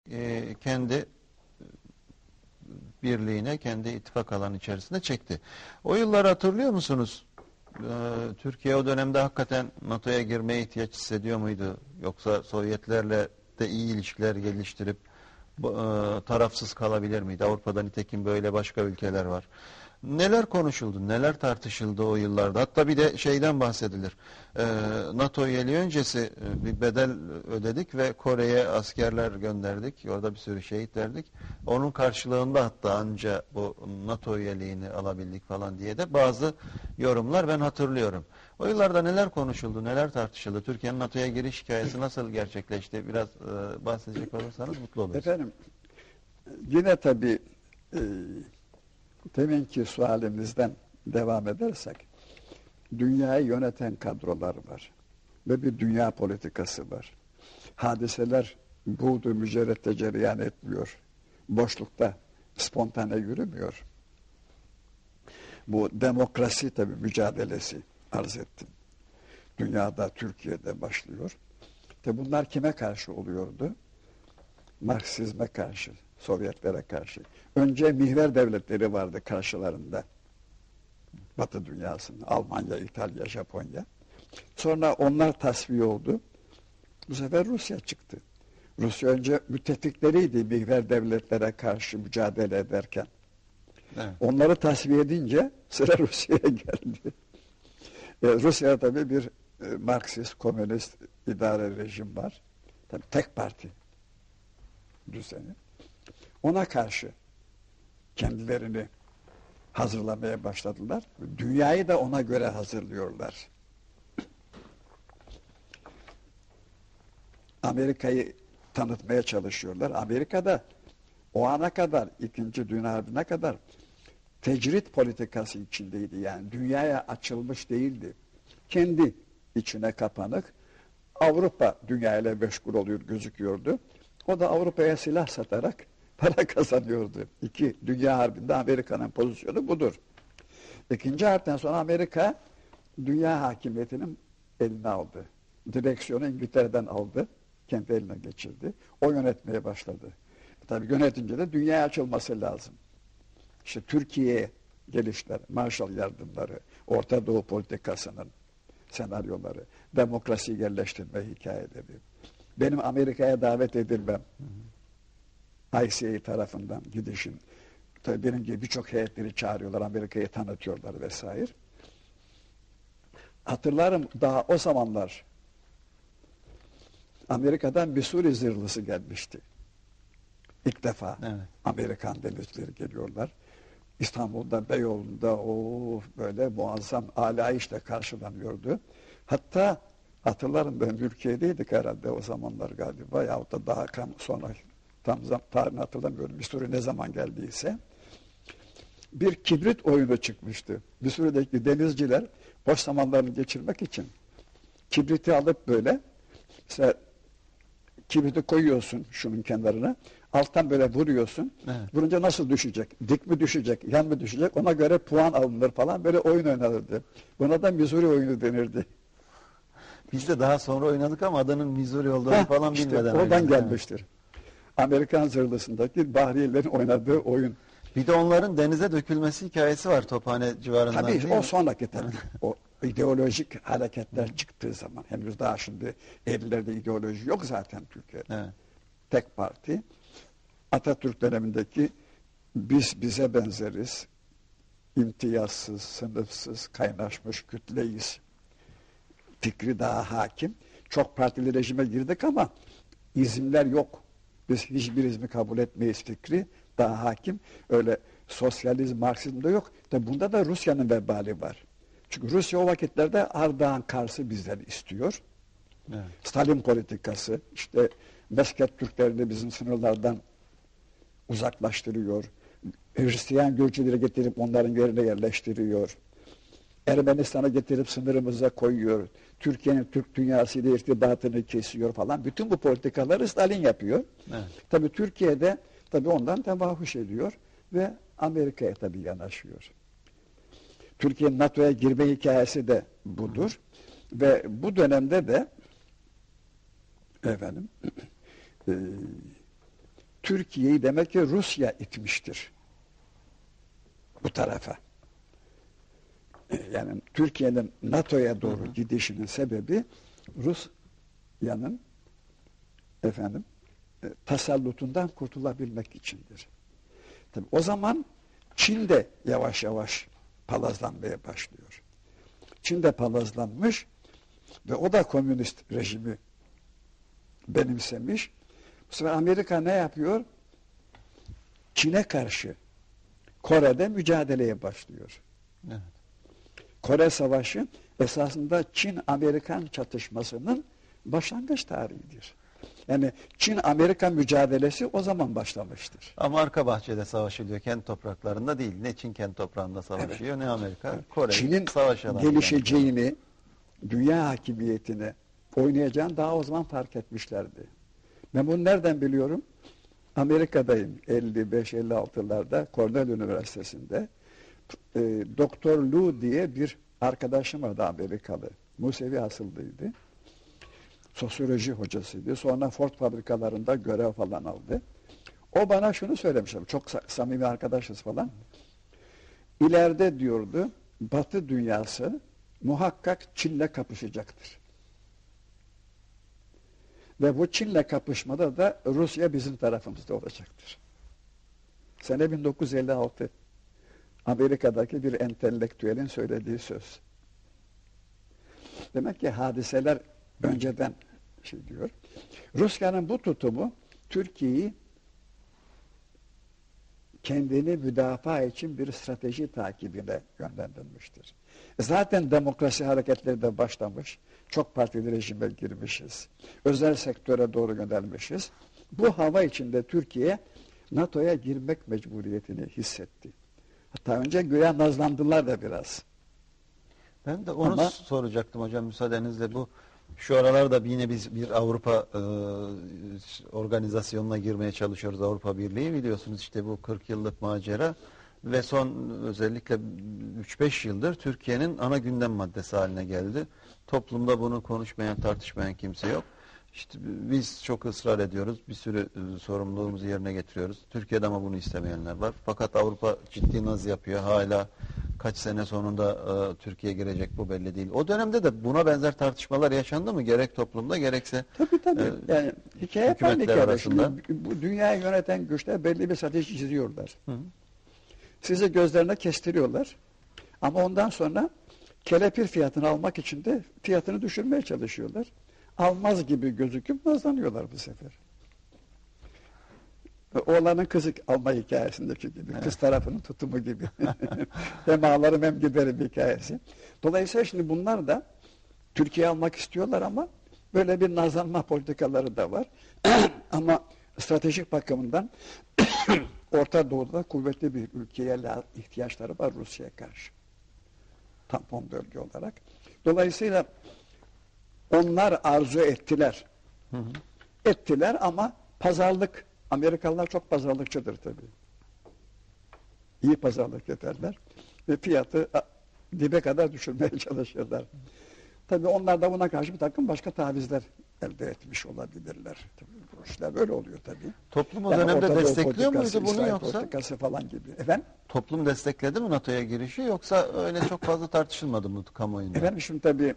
kendi birliğine, kendi ittifak alanı içerisinde çekti. O yılları hatırlıyor musunuz? Türkiye o dönemde hakikaten NATO'ya girmeye ihtiyaç hissediyor muydu? Yoksa Sovyetlerle de iyi ilişkiler geliştirip tarafsız kalabilir miydi? Avrupa'da nitekim böyle başka ülkeler var. Neler konuşuldu, neler tartışıldı o yıllarda? Hatta bir de şeyden bahsedilir. NATO üyeliği öncesi bir bedel ödedik ve Kore'ye askerler gönderdik. Orada bir sürü şehit verdik. Onun karşılığında hatta anca bu NATO üyeliğini alabildik falan diye de bazı yorumlar ben hatırlıyorum. O yıllarda neler konuşuldu, neler tartışıldı? Türkiye'nin NATO'ya giriş hikayesi nasıl gerçekleşti? Biraz bahsedecek olursanız mutlu oluruz. Efendim, yine tabii deminki sualimizden devam edersek, dünyayı yöneten kadrolar var ve bir dünya politikası var. Hadiseler buğdu mücerrette cereyan etmiyor. Boşlukta spontane yürümüyor. Bu demokrasi tabii mücadelesi arz ettim. Dünyada, Türkiye'de başlıyor. Tabii bunlar kime karşı oluyordu? Marksizme karşı, Sovyetlere karşı. Önce mihver devletleri vardı karşılarında. Batı dünyasının, Almanya, İtalya, Japonya. Sonra onlar tasfiye oldu. Bu sefer Rusya çıktı. Rusya önce müttefikleriydi mihver devletlere karşı mücadele ederken. Evet. Onları tasfiye edince sıra Rusya'ya geldi. Rusya'da tabii bir Marksist, komünist idare rejim var. Tabii tek parti düzeni. Ona karşı kendilerini hazırlamaya başladılar. Dünyayı da ona göre hazırlıyorlar. Amerika'yı tanıtmaya çalışıyorlar. Amerika'da o ana kadar, İkinci Dünya Harbi'ne kadar tecrit politikası içindeydi. Yani dünyaya açılmış değildi. Kendi içine kapanık. Avrupa dünyayla meşgul oluyor, gözüküyordu. O da Avrupa'ya silah satarak para kazanıyordu. Dünya Harbi'nde Amerika'nın pozisyonu budur. İkinci Harp'ten sonra Amerika dünya hakimiyetinin eline aldı. Direksiyonu İngiltere'den aldı. Kendi eline geçirdi. O yönetmeye başladı. Tabii yönetince de dünyaya açılması lazım. İşte Türkiye'ye gelişler, Marshall yardımları, Orta Doğu politikasının senaryoları, demokrasiyi yerleştirme hikayeleri. Benim Amerika'ya davet edilmem, ICA tarafından gidişim. Tabii benim gibi birçok heyetleri çağırıyorlar, Amerika'yı tanıtıyorlar vesaire. Hatırlarım daha o zamanlar Amerika'dan Missouri zırhlısı gelmişti. İlk defa evet. Amerikan denizcileri geliyorlar. İstanbul'da, Beyoğlu'nda böyle muazzam alayişle karşılanıyordu. Hatta hatırlarım ben Türkiye'deydik herhalde o zamanlar galiba yahut da daha sonra tam tarihini hatırlamıyorum. Missouri ne zaman geldiyse bir kibrit oyunu çıkmıştı. Missouri'deki denizciler boş zamanlarını geçirmek için kibriti alıp böyle mesela kibriti koyuyorsun şunun kenarına. Alttan böyle vuruyorsun. Evet. Vurunca nasıl düşecek? Dik mi düşecek? Yan mı düşecek? Ona göre puan alınır falan. Böyle oyun oynanırdı. Buna da Missouri oyunu denirdi. Biz de daha sonra oynadık ama adının Missouri olduğunu falan işte bilmeden oradan oynadık. gelmiştir. Amerikan zırhlısındaki Bahriyelilerin oynadığı oyun. Bir de onların denize dökülmesi hikayesi var Tophane civarından. Tabii o sonraki tabii. O ideolojik hareketler çıktığı zaman. Henüz daha şimdi 50'lerde ideoloji yok zaten Türkiye'de. Evet. Tek parti. Atatürk dönemindeki biz bize benzeriz, imtiyazsız, sınıfsız, kaynaşmış kütleyiz fikri daha hakim. Çok partili rejime girdik ama izimler yok. Biz hiçbir izmi kabul etmeyiz fikri daha hakim. Öyle sosyalizm, Marksizm de yok. Tabi bunda da Rusya'nın vebali var. Çünkü Rusya o vakitlerde Ardahan Kars'ı bizden istiyor. Evet. Stalin politikası, işte Mesket Türklerini bizim sınırlardan uzaklaştırıyor. Hristiyan Gürcüleri getirip onların yerine yerleştiriyor. Ermenistan'a getirip sınırımıza koyuyor. Türkiye'nin Türk dünyasıyla irtibatını kesiyor falan. Bütün bu politikaları Stalin yapıyor. Evet. Tabii Türkiye'de tabii ondan tevahuş ediyor ve Amerika'ya tabii yanaşıyor. Türkiye'nin NATO'ya girme hikayesi de budur. Ve bu dönemde de efendim Türkiye'yi demek ki Rusya itmiştir bu tarafa. Yani Türkiye'nin NATO'ya doğru gidişinin sebebi Rusya'nın tasallutundan kurtulabilmek içindir. Tabii o zaman Çin de yavaş yavaş palazlanmaya başlıyor. Çin de palazlanmış ve o da komünist rejimi benimsemiş. Bu sefer Amerika ne yapıyor? Çin'e karşı Kore'de mücadeleye başlıyor. Evet. Kore Savaşı esasında Çin-Amerikan çatışmasının başlangıç tarihidir. Yani Çin-Amerika mücadelesi o zaman başlamıştır. Ama arka bahçede savaşılıyor, kendi topraklarında değil. Ne Çin kendi toprağında savaşıyor, ne Amerika. Kore Çin'in savaş alanı gelişeceğini, dünya hakimiyetini oynayacağını daha o zaman fark etmişlerdi. Ben bunu nereden biliyorum? Amerika'dayım 55-56'larda Cornell Üniversitesi'nde. Doktor Lu diye bir arkadaşım vardı Amerikalı. Musevi asıllıydı. Sosyoloji hocasıydı. Sonra Ford fabrikalarında görev falan aldı. O bana şunu söylemiş. Çok samimi arkadaşız falan. İleride diyordu Batı dünyası muhakkak Çin'le kapışacaktır. Ve bu Çin'le kapışmada da Rusya bizim tarafımızda olacaktır. Sene 1956 Amerika'daki bir entelektüelin söylediği söz. Demek ki hadiseler önceden diyor. Rusya'nın bu tutumu Türkiye'yi kendini müdafaa için bir strateji takibine yönlendirmiştir. Zaten demokrasi hareketleri de başlamış. Çok partili rejime girmişiz. Özel sektöre doğru yönelmişiz. Bu hava içinde Türkiye NATO'ya girmek mecburiyetini hissetti. Hatta önce güya nazlandılar da biraz. Ben de onu soracaktım hocam müsaadenizle. Şu aralarda yine biz bir Avrupa organizasyonuna girmeye çalışıyoruz. Avrupa Birliği biliyorsunuz işte bu 40 yıllık macera ve son özellikle 3-5 yıldır Türkiye'nin ana gündem maddesi haline geldi. Toplumda bunu konuşmayan, tartışmayan kimse yok. İşte biz çok ısrar ediyoruz. Bir sürü sorumluluğumuzu yerine getiriyoruz. Türkiye'de ama bunu istemeyenler var. Fakat Avrupa ciddi naz yapıyor. Hala kaç sene sonunda Türkiye girecek bu belli değil. O dönemde de buna benzer tartışmalar yaşandı mı? Gerek toplumda gerekse Tabii. Yani hikaye hükümetler arasında. Bu dünyayı yöneten güçler belli bir strateji çiziyorlar. Hı. Sizi gözlerine kestiriyorlar. Ama ondan sonra kelepir fiyatını almak için de fiyatını düşürmeye çalışıyorlar. Almaz gibi gözüküp nazlanıyorlar bu sefer. Oğlanın kızı alma hikayesindeki gibi. Evet. Kız tarafının tutumu gibi. Hem ağlarım hem giderim hikayesi. Dolayısıyla şimdi bunlar da Türkiye almak istiyorlar ama böyle bir nazlanma politikaları da var. Ama stratejik bakımından Orta Doğu'da kuvvetli bir ülkeye ihtiyaçları var Rusya'ya karşı. Tampon bölge olarak. Dolayısıyla onlar arzu ettiler. Ettiler ama pazarlık, Amerikalılar çok pazarlıkçıdır tabii. İyi pazarlık ederler ve fiyatı dibe kadar düşürmeye çalışırlar. Tabii onlar da buna karşı bir takım başka tavizler elde etmiş olabilirler. Tabii bu işler böyle oluyor tabii. Toplum o dönemde destekliyor muydu bunu İsrail yoksa? politikası falan gibi. Efendim? Toplum destekledi mi NATO'ya girişi yoksa öyle çok fazla tartışılmadı mı kamuoyunda? Efendim şimdi tabii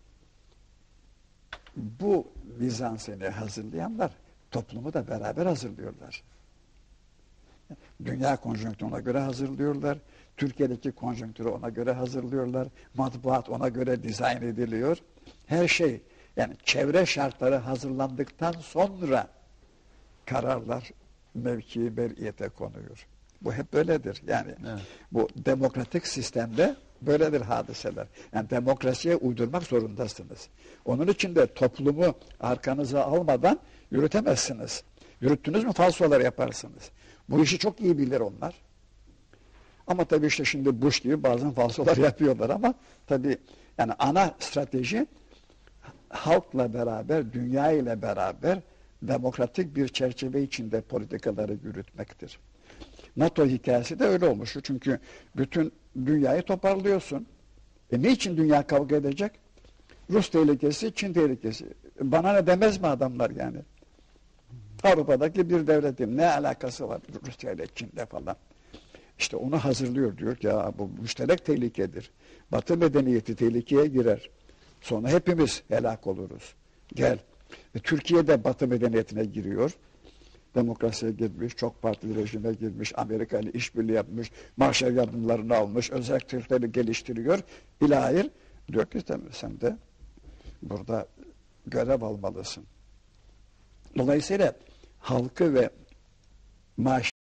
bu mizanseni hazırlayanlar toplumu da beraber hazırlıyorlar. Dünya konjonktürüne ona göre hazırlıyorlar. Türkiye'deki konjonktürü ona göre hazırlıyorlar. Matbuat ona göre dizayn ediliyor. Her şey yani çevre şartları hazırlandıktan sonra kararlar mevki mer'iyete konuyor. Bu hep böyledir. Yani evet. Bu demokratik sistemde böyledir hadiseler. Yani demokrasiye uydurmak zorundasınız. Onun için de toplumu arkanıza almadan yürütemezsiniz. Yürüttünüz mü falsolar yaparsınız. Bu işi çok iyi bilir onlar. Ama tabii işte şimdi Bush gibi bazen falsolar yapıyorlar ama tabii yani ana strateji halkla beraber, dünya ile beraber demokratik bir çerçeve içinde politikaları yürütmektir. NATO hikayesi de öyle olmuş. Çünkü bütün dünyayı toparlıyorsun. Niçin dünya kavga edecek? Rus tehlikesi, Çin tehlikesi. Bana ne demez mi adamlar yani? Avrupa'daki bir devletim. Ne alakası var Rusya ile Çin'de falan. İşte onu hazırlıyor, diyor ki ya bu müşterek tehlikedir. Batı medeniyeti tehlikeye girer. Sonra hepimiz helak oluruz. Gel. Türkiye de Batı medeniyetine giriyor. Demokrasiye girmiş, çok partili rejime girmiş, Amerika ile işbirliği yapmış, Marshall yardımlarını almış, özel Türkleri geliştiriyor. Bilahir diyor ki sen de burada görev almalısın. Dolayısıyla halkı ve maaş